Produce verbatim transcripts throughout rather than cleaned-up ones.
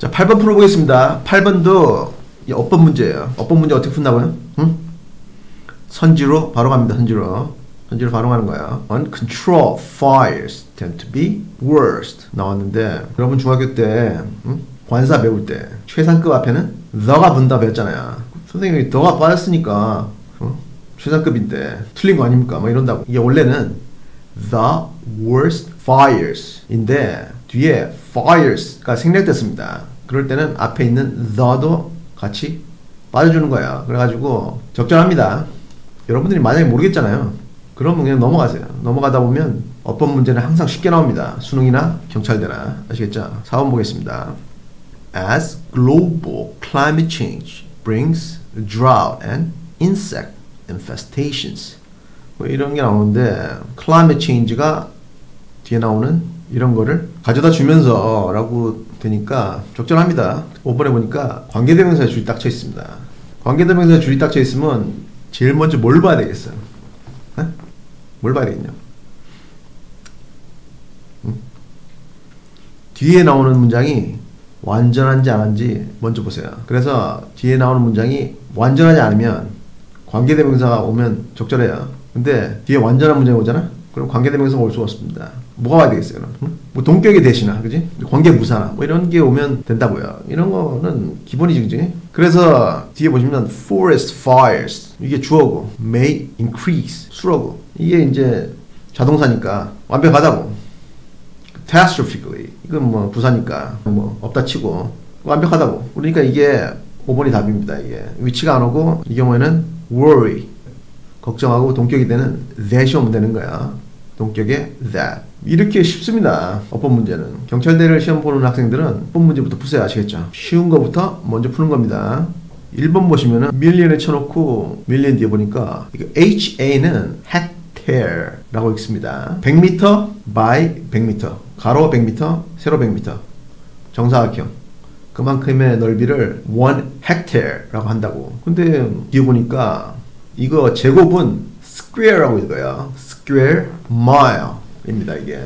자, 팔 번 풀어보겠습니다. 팔 번도 어법 문제예요. 어법 문제 어떻게 푼다고요? 응? 선지로 발음합니다. 선지로. 선지로 발음하는 거야. Uncontrolled fires tend to be worst. 나왔는데 여러분 중학교 때 응? 관사 배울 때 최상급 앞에는 the가 붙는다 배웠잖아요. 선생님이 the가 빠졌으니까 어? 최상급인데 틀린 거 아닙니까? 뭐 이런다고. 이게 원래는 the worst fires 인데 뒤에 fires가 생략됐습니다. 그럴 때는 앞에 있는 the도 같이 빠져주는 거야. 그래가지고 적절합니다. 여러분들이 만약에 모르겠잖아요. 그러면 그냥 넘어가세요. 넘어가다 보면 어법 문제는 항상 쉽게 나옵니다. 수능이나 경찰대나. 아시겠죠? 사 번 보겠습니다. As global climate change brings drought and insect infestations. 뭐 이런 게 나오는데 climate change가 뒤에 나오는 이런 거를 가져다 주면서 라고 되니까 적절합니다. 오 번에 보니까 관계대명사에 줄이 딱 쳐 있습니다. 관계대명사에 줄이 딱 쳐 있으면 제일 먼저 뭘 봐야 되겠어요? 네? 뭘 봐야 되겠냐? 응? 뒤에 나오는 문장이 완전한지 안 한지 먼저 보세요. 그래서 뒤에 나오는 문장이 완전하지 않으면 관계대명사가 오면 적절해요. 근데 뒤에 완전한 문장이 오잖아? 그럼 관계대명사가 올 수가 없습니다. 뭐가 와야 되겠어요? 응? 뭐 동격의 대시나, 그지? 관계부사나 뭐 이런 게 오면 된다고요. 이런 거는 기본이지, 그지? 그래서 뒤에 보시면 forest fires 이게 주어고 may increase 수어고 이게 이제 자동사니까 완벽하다고. catastrophically 이건 뭐 부사니까 뭐 없다 치고 완벽하다고. 그러니까 이게 오 번이 답입니다. 이게 위치가 안 오고 이 경우에는 worry 걱정하고 동격이 되는 that이 오면 되는 거야. 동격의 that. 이렇게 쉽습니다. 어법 문제는. 경찰대를 시험 보는 학생들은 어법 문제부터 푸세요. 아시겠죠? 쉬운 거부터 먼저 푸는 겁니다. 일 번 보시면은 million에 쳐놓고 million 뒤에 보니까 이거 ha는 hectare라고 읽습니다. 백 미터 by 백 미터. 가로 백 미터, 세로 백 미터. 정사각형. 그만큼의 넓이를 one hectare라고 한다고. 근데 뒤에 보니까 이거 제곱은 square라고 읽어요. square mile 입니다. 이게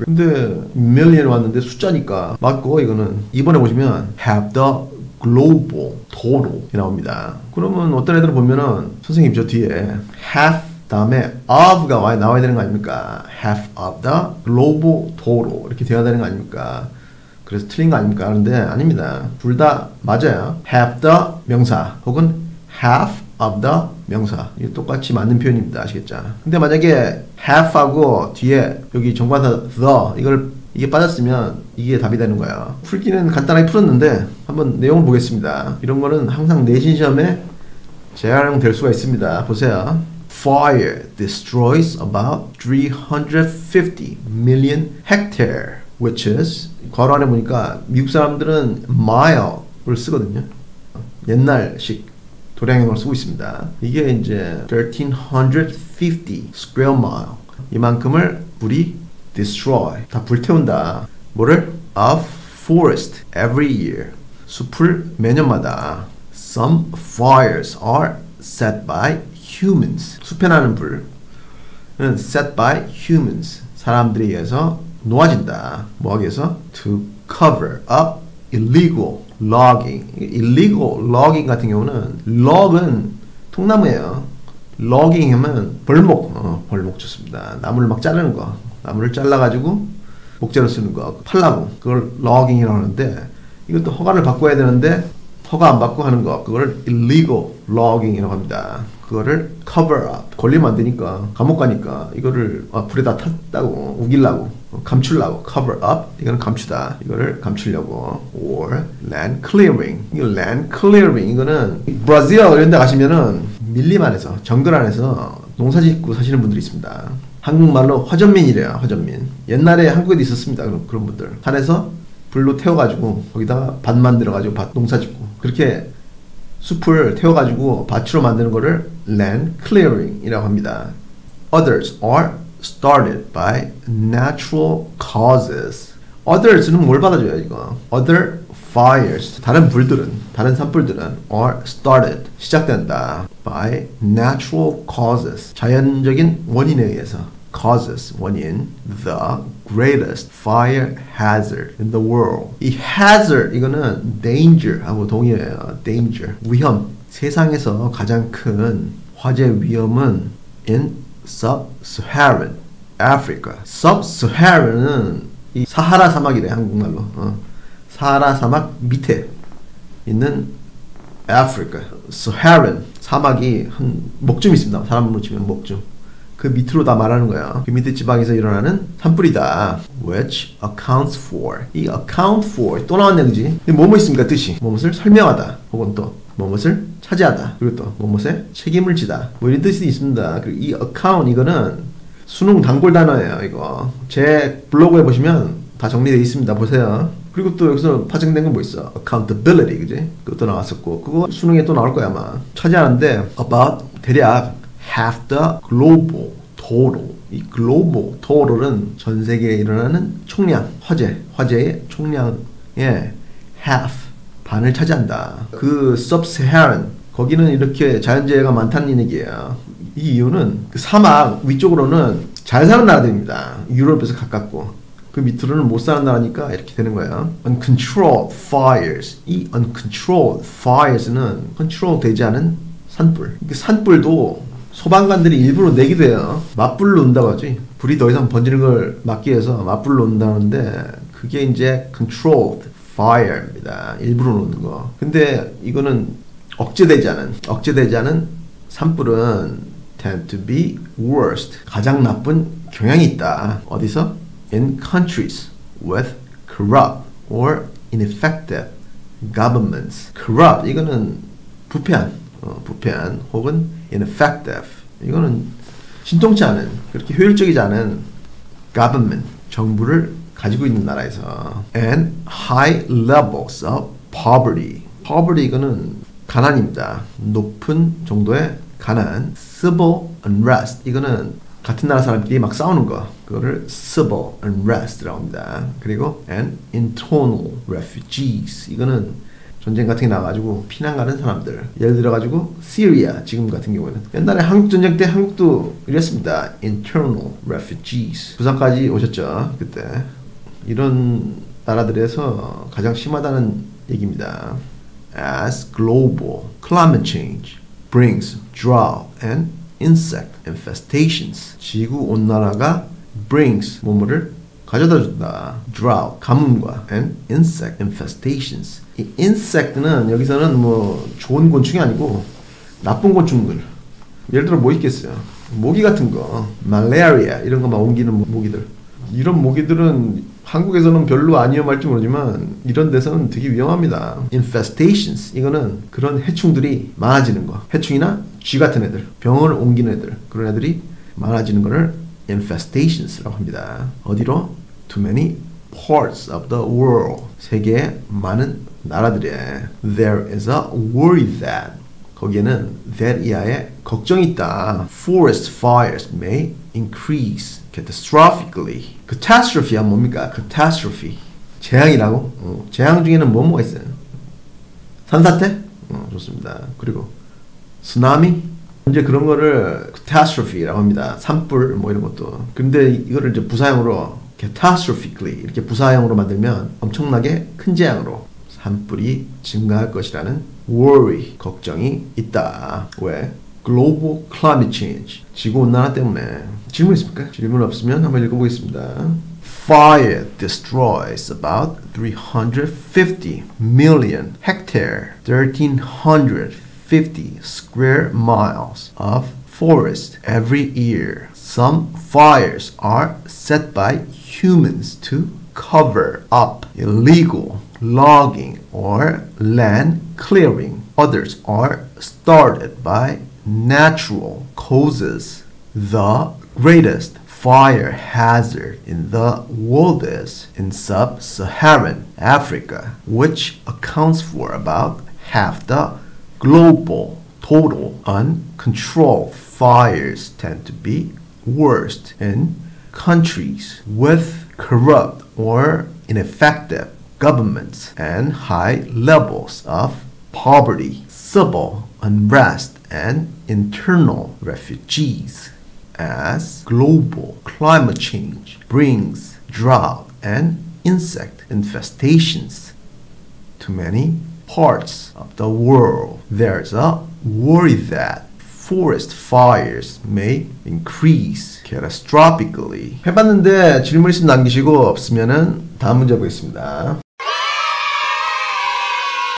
근데 million 왔는데 숫자니까 맞고 이거는 이번에 보시면 have the global total 이 나옵니다. 그러면 어떤 애들은 보면은 선생님 저 뒤에 half 다음에 of가 와야 나와야 되는 거 아닙니까? half of the global total 이렇게 돼야 되는 거 아닙니까? 그래서 틀린 거 아닙니까? 그런데 아닙니다. 둘 다 맞아요. have the 명사 혹은 half of the 명사 이게 똑같이 맞는 표현입니다. 아시겠죠? 근데 만약에 half하고 뒤에 여기 정관사 the 이걸 이게 빠졌으면 이게 답이 되는 거야. 풀기는 간단하게 풀었는데 한번 내용을 보겠습니다. 이런 거는 항상 내신 시험에 재활용 될 수가 있습니다. 보세요. Fire destroys about three hundred fifty million hectare, which is 괄호 안에 보니까 미국 사람들은 mile을 쓰거든요. 옛날식 도량형을 쓰고 있습니다. 이게 이제 thirteen fifty square mile 이만큼을 불이 destroy 다 불태운다. 뭐를? of forest every year 숲을 매년마다. Some fires are set by humans 숲에 나는 불은 set by humans 사람들에 의해서 놓아진다. 뭐하기 위해서? to cover up illegal logging. illegal logging 같은 경우는 log은 통나무예요. logging 하면 벌목. 어, 벌목 좋습니다. 나무를 막 자르는 거. 나무를 잘라가지고 목재로 쓰는 거. 팔라고. 그걸 logging이라고 하는데 이것도 허가를 받고 해야 되는데 허가 안 받고 하는 거. 그걸 illegal logging이라고 합니다. 그거를 cover up. 걸리면 안 되니까 감옥 가니까 이거를 아, 불에다 탔다고 우기려고 감추려고 cover up 이거는 감추다. 이거를 감추려고. or land clearing. 이거 land clearing 이거는 브라질 이런 데 가시면은 밀림 안에서 정글 안에서 농사 짓고 사시는 분들이 있습니다. 한국말로 화전민이래요. 화전민. 옛날에 한국에도 있었습니다. 그런, 그런 분들 산에서 불로 태워가지고 거기다가 밭 만들어가지고 밭 농사 짓고 그렇게 숲을 태워가지고 밭으로 만드는 거를 land clearing 이라고 합니다. Others are started by natural causes. Others는 뭘 받아줘요 이거? Other fires 다른 불들은 다른 산불들은 are started 시작된다 by natural causes 자연적인 원인에 의해서 causes 원인 the greatest fire hazard in the world. 이 hazard 이거는 danger하고 동의해요. danger 위험. 세상에서 가장 큰 화재 위험은 in sub-Saharan Africa. sub-Saharan은 이 사하라 사막이래 한국말로. 어. 사하라 사막 밑에 있는 Africa. Saharan 사막이 한 목쯤 있습니다. 사람으로 치면 목쯤. 그 밑으로 다 말하는 거야. 그 밑에 지방에서 일어나는 산불이다. Which accounts for. 이 account for 또 나왔네, 그지? 뭐뭐 있습니까? 뜻이 뭐뭇을 설명하다, 혹은 또 뭐뭇을 차지하다, 그리고 또 뭐뭇에 책임을 지다. 뭐 이런 뜻이 있습니다. 그리고 이 account 이거는 수능 단골 단어예요. 이거 제 블로그에 보시면 다 정리되어 있습니다. 보세요. 그리고 또 여기서 파생된 건 뭐 있어? accountability, 그지? 그것도 나왔었고, 그거 수능에 또 나올 거야 아마. 차지하는데 about 대략 half the global total. 이 global total은 전 세계에 일어나는 총량, 화재, 화재의 총량의 half, 반을 차지한다. 그 sub-Saharan, 거기는 이렇게 자연재해가 많다는 얘기예요. 이 이유는 그 사막 위쪽으로는 잘 사는 나라들입니다. 유럽에서 가깝고, 그 밑으로는 못 사는 나라니까 이렇게 되는 거예요. Uncontrolled fires. 이 uncontrolled fires는 control 되지 않은 산불. 그 산불도 소방관들이 일부러 내기도 해요. 맞불로 온다고 하지. 불이 더 이상 번지는 걸 막기 위해서 맞불로 온다는데, 그게 이제 controlled fire입니다. 일부러 놓는 거. 근데 이거는 억제되지 않은, 억제되지 않은 산불은 tend to be worst. 가장 나쁜 경향이 있다. 어디서? In countries with corrupt or ineffective governments. corrupt 이거는 부패한, 어, 부패한 혹은 ineffective 이거는 신통치 않은, 그렇게 효율적이지 않은 government 정부를 가지고 있는 나라에서. and high levels of poverty. poverty 이거는 가난입니다. 높은 정도의 가난. civil unrest 이거는 같은 나라 사람끼리 막 싸우는 거, 그거를 civil unrest라고 합니다. 그리고 and internal refugees 이거는 전쟁 같은 게 나가지고 피난 가는 사람들. 예를 들어가지고 시리아 지금 같은 경우에는, 옛날에 한국 전쟁 때 한국도 이랬습니다. internal refugees. 부산까지 오셨죠 그때. 이런 나라들에서 가장 심하다는 얘기입니다. As global climate change brings drought and insect infestations. 지구 온난화가 brings 뭐뭐를 가져다 준다. drought 가뭄과 and insect infestations. 이 insect는 여기서는 뭐 좋은 곤충이 아니고 나쁜 곤충들. 예를 들어 뭐 있겠어요? 모기 같은 거, 말라리아 이런 거만 옮기는 모기들. 이런 모기들은 한국에서는 별로 안 위험할지 모르지만 이런 데서는 되게 위험합니다. infestations 이거는 그런 해충들이 많아지는 거. 해충이나 쥐 같은 애들, 병을 옮기는 애들, 그런 애들이 많아지는 거를 infestations라고 합니다. 어디로? To many parts of the world. 세계의 많은 나라들에. There is a worry that. 거기에는 that 이하에 걱정이 있다. Forest fires may increase catastrophically. catastrophe가 뭡니까? catastrophe. 재앙이라고? 어, 재앙 중에는 뭐 뭐가 있어요? 산사태? 어, 좋습니다. 그리고 쓰나미? 이제 그런 거를 catastrophe라고 합니다. 산불 뭐 이런 것도. 근데 이거를 이제 부사형으로 catastrophically 이렇게 부사형으로 만들면 엄청나게 큰 재앙으로 산불이 증가할 것이라는 worry, 걱정이 있다. 왜? global climate change, 지구온난화 때문에. 질문 있습니까? 질문 없으면 한번 읽어보겠습니다. Fire destroys about three hundred fifty million hectare, thirteen hundred fifty square miles of forest every year. Some fires are set by humans to cover up illegal logging or land clearing. Others are started by natural causes. The greatest fire hazard in the world is in sub-Saharan Africa, which accounts for about half the global total. Uncontrolled fires tend to be worst in countries with corrupt or ineffective governments and high levels of poverty, civil unrest, and internal refugees. as global climate change brings drought and insect infestations to many parts of the world. There's a worry that forest fires may increase catastrophically. 해봤는데 질문 있으면 남기시고 없으면은 다음 문제 보겠습니다.